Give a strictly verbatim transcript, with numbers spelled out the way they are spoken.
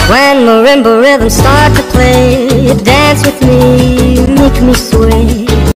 When marimba rhythms start to play, dance with me, make me sweat.